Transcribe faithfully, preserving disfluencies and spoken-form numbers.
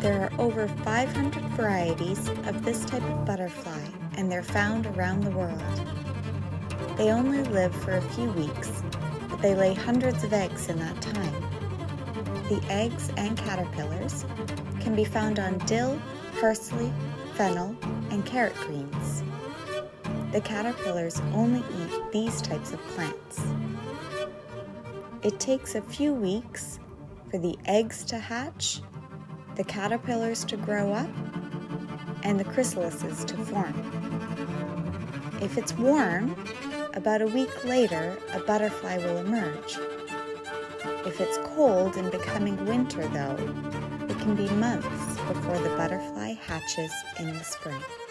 There are over five hundred varieties of this type of butterfly, and they're found around the world. They only live for a few weeks, but they lay hundreds of eggs in that time. The eggs and caterpillars can be found on dill, parsley, fennel, and carrot greens. The caterpillars only eat these types of plants. It takes a few weeks for the eggs to hatch, the caterpillars to grow up, and the chrysalises to form. If it's warm, about a week later, a butterfly will emerge. If it's cold and becoming winter, though, it can be months before the butterfly hatches in the spring.